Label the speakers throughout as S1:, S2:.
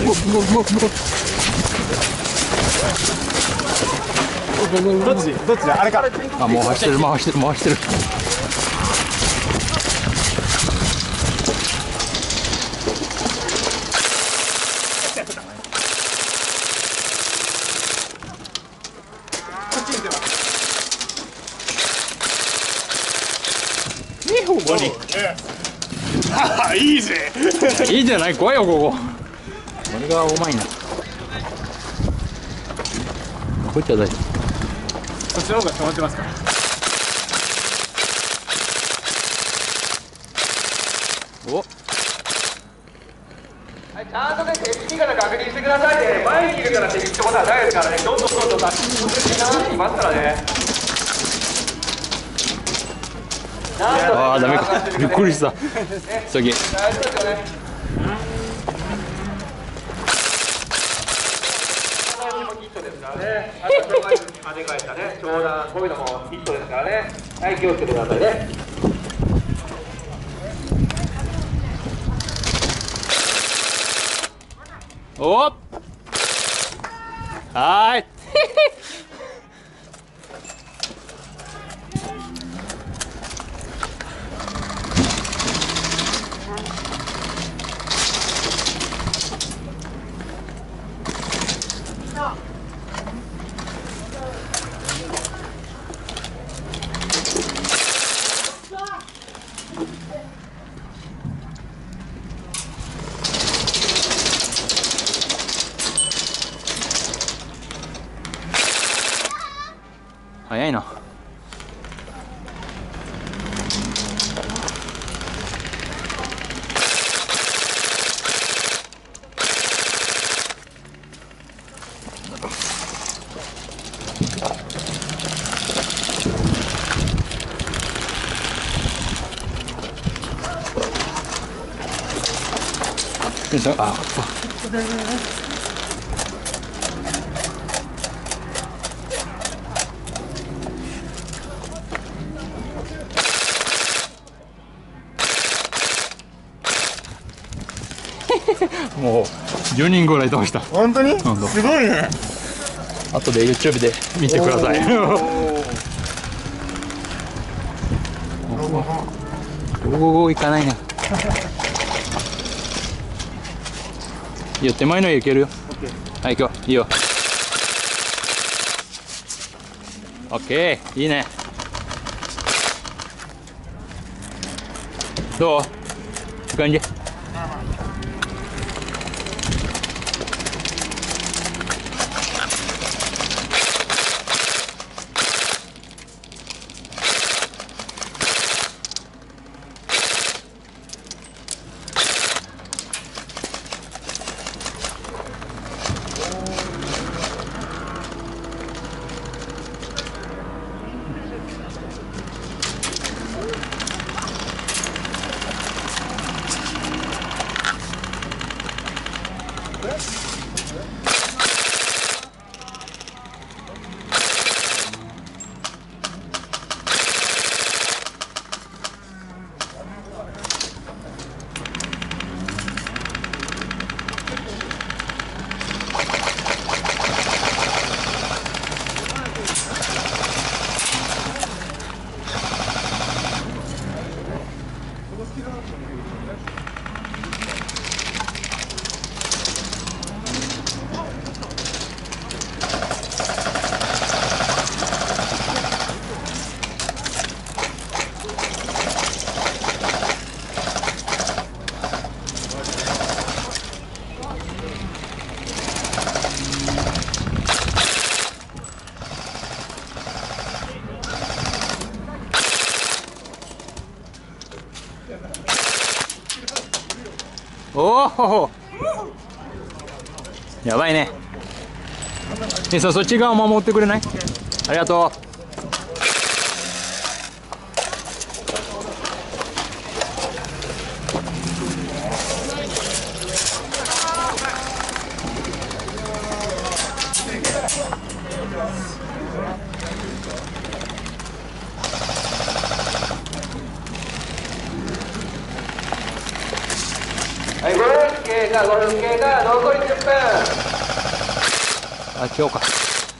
S1: どっちあれか。
S2: あ、もう走ってる回してる。
S1: いいぜ。
S2: いいじゃない、怖いよここ。これがうまいな。こっちは大丈夫。
S1: そっちの方が止まってますから。
S2: お。
S3: はい、ちゃんとね、手引きから確認してくださいね。前にいるから手引きってことはないですからね。どんどん出していますからね。
S2: ああ、ダメか。びっくりした。先。
S3: 大丈夫ですよね。ヒットですからね。あと障害物に跳ね返したね。長弾、こういうのもヒットですからね。はい、気をつけてくださいね。
S2: お。はーい。早いな。あ、もう10人ぐらい倒した。
S1: 本当に？すごいね。
S2: 後で YouTube で見てください。おお、行かないな。いいよ、手前の家行けるよ。はい、行くよ。いいよ。オッケー、いいね。どう？いい感じ？おお、やばいね。姉さん、そっち側守ってくれない？ありがとう。
S3: はい、ご用意が5分経過、残り10分。
S2: あ、違うか。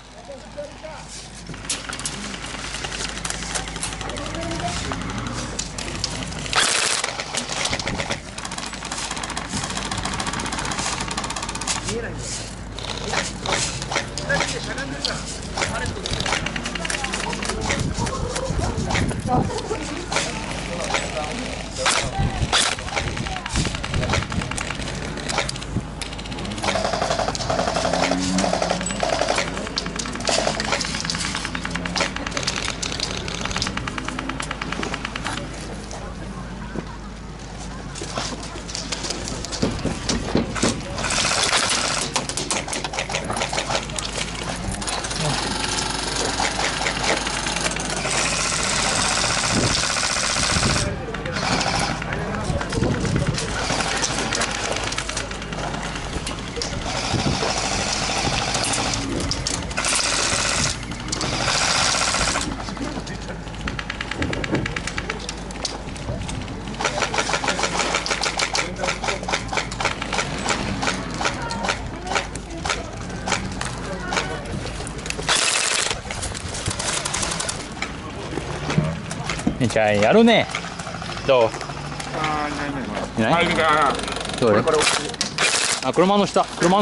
S2: 姉ちゃんやるね。どう？いない？どれ？あ、車の下。車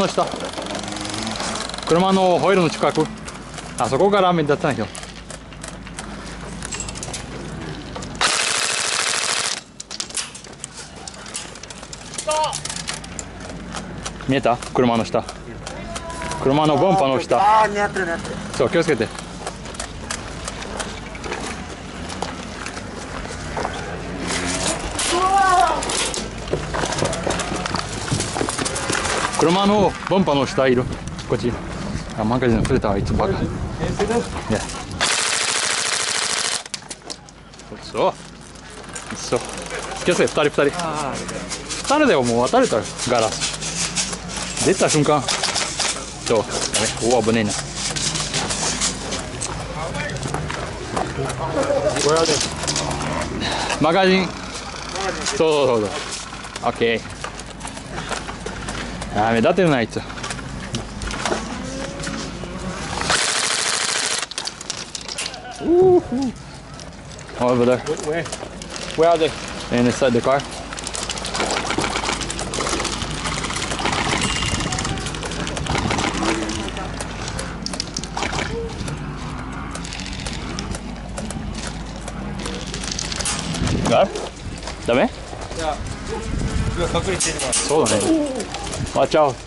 S2: のホイールの近く。あそこがラーメンだったんよ。見えた？車の下。車のボンパの下。
S1: ああ、似合ってる。
S2: そう、気をつけて。車のボンパの下いる。こっち。あ、マガジン触れたわ、いつバカ。そう。そう。気をつけて、二人。二人でももう渡れたよ、ガラス。出た瞬間。そう。おお、危ねえな。マガジン。そう。オッケー。あ、目立てるな、あいつ。Over there. Where are they? Inside the car. Got it? ダメ？
S1: いや、隠れてるから。
S2: そうだね。Watch out.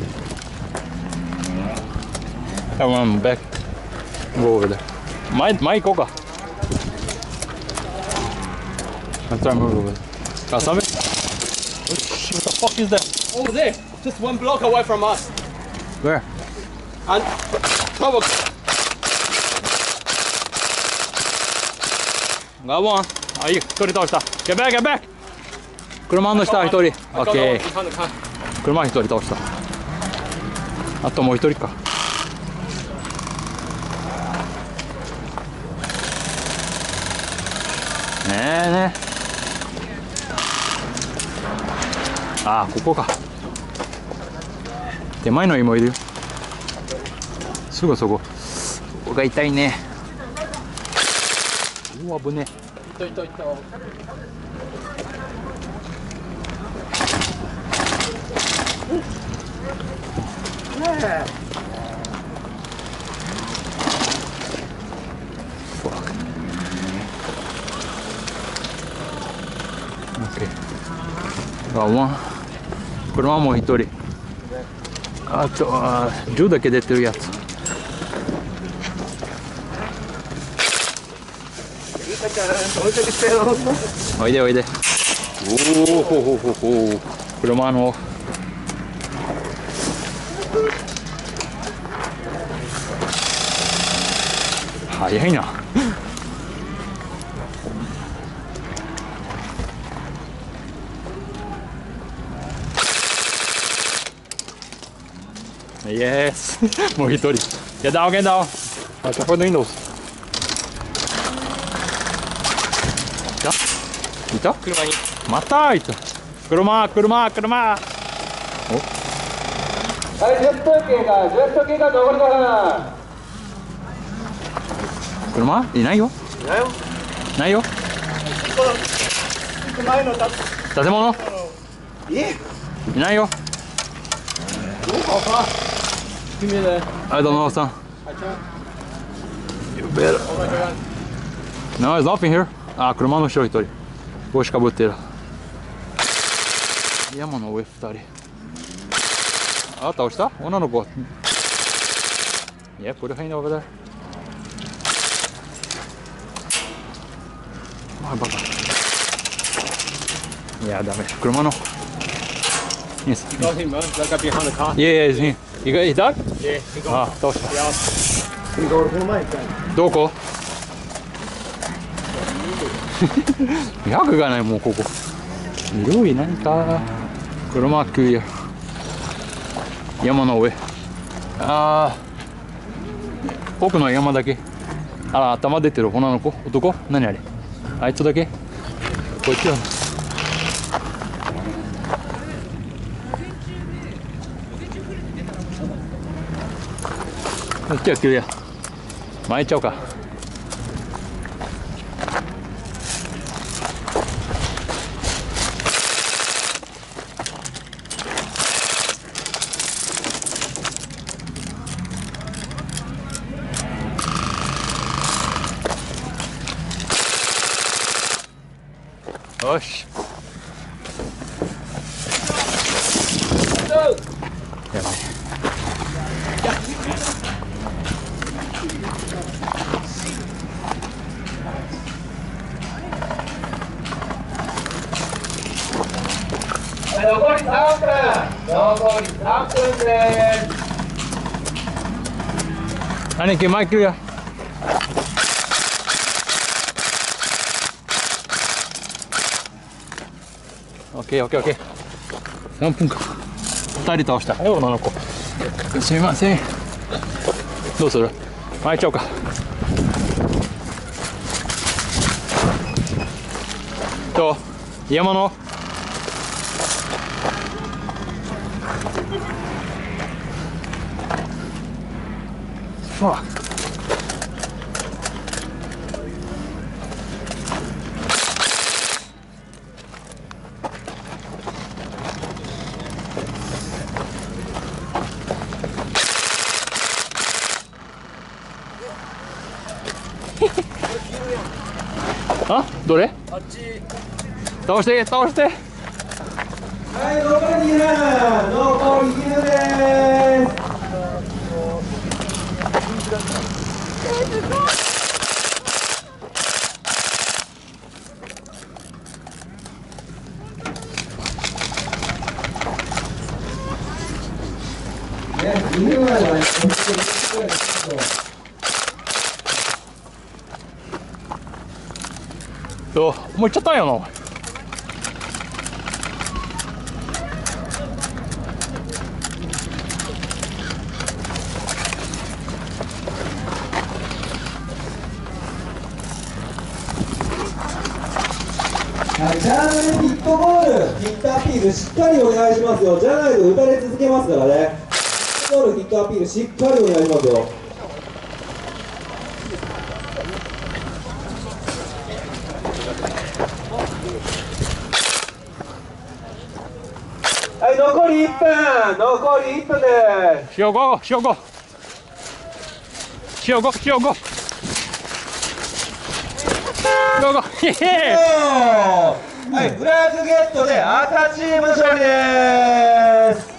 S2: Come on, back. Go over there. 前行こうか。Let's try move over there. Something? What the fuck is that?
S4: Over there, just 1 block away from us.
S2: Where?
S4: And trouble.
S2: Got one. あ、いい。一人倒した。Get back, get back! 車の下一人。
S4: I got
S2: OK。
S4: one behind the car.
S2: 車一人倒した。あともう一人か。ねえ。ああ、ここか。手前の芋いるよ。すぐそこ。ここが痛いね。うわ、危ねえ。
S4: いた。
S2: 車もう一人。あとは銃だけ出てるやつ。おいで。おお、車の。早いな。Yes. もう一人。Get down. Watch out for the windows. いた？
S4: 車に。
S2: またいた。車。
S3: はい、10分経過、10分経過、残り5分。
S2: 車いないよ。
S3: いないよ。
S2: ないよ。
S4: 前の建
S2: 建物いないよ。
S4: Give me the.
S2: I don't know, son.
S4: I try.
S2: You better.
S4: Oh my god.
S2: No, there's nothing here. あ、車の後ろ一人。帽子かぶってる。山の上二人。あ、倒した女の子。Yeah, put a hand over there. あ、バカ。いや、ダメ。車の。Yes.
S4: Got him, man. That guy behind the car.
S2: Yeah, yeah, yeah. You got his dog?
S4: Yeah, he got.
S2: あ、倒した。
S4: Yeah.
S2: どこ100がないもうここ広い何か車クリア山の上あー奥の山だけあら頭出てる女の子男何あれあいつだけこいつやなこっちはクリア巻いちゃおうかよしやばい
S3: 残り3分。残り3分です。
S2: 兄貴マイクやオッケーオッケーオッケー何分か2人倒したよ女の子すみませんどうする巻いちゃおうかどう山のファッあどれ
S4: あっち。
S2: 倒して倒して
S3: はい、残り2分。残り2分です。2分前はね、
S2: どうもう行っちゃったんやな
S5: はい、ジャーナルヒットボール、ヒットアピールしっかりお願いしますよ。じゃないと打たれ続けますからね。ヒットボール、ヒットアピールしっかりお願いしますよ。
S3: はい、残り1分。残り1分です。
S2: 塩5塩5塩5塩5塩5へへ
S3: はい、フラッグゲットで赤チーム勝利です。